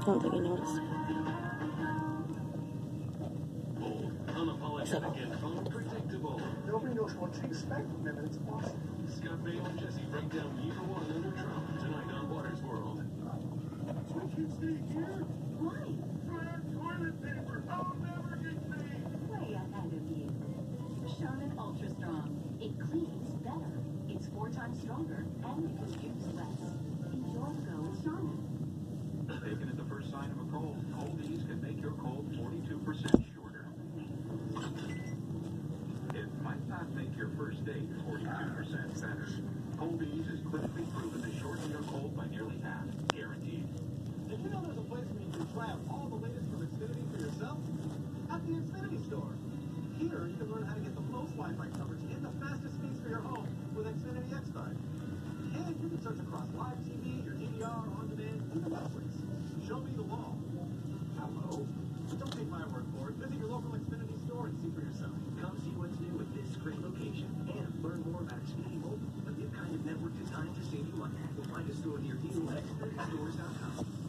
don't think he noticed. Unpredictable. Nobody knows what to expect from him, and it's awesome. Scott Baio and Jesse break down year one under Trump tonight on Water's World. We can stay here. Why? Grab toilet paper. I'll never get paid. Way ahead of you. Charmin Ultra Strong. It cleans better. It's 4 times stronger and it consumes less. Enjoy the go with Charmin. Taken at the first sign of a cold, Cold Ease can make your cold 42% shorter. It might not make your first date 42% better. Cold Ease is clinically proven to shorten your cold by nearly half, guaranteed. Did you know there's a place where you can try out all the latest from Xfinity for yourself? At the Xfinity store. Here, you can learn how to get the most Wi-Fi coverage and the fastest speeds for your home with Xfinity X5. And you can search across live TV, your DVR, on-demand, even Netflix. Show me the wall. Hello? Don't take my word for it. Visit your local Xfinity store and see for yourself. Come see what's new at this great location and learn more about Xfinity Mobile, a new kind of network designed to save you money. You'll find a store near you at xfinitystores.com.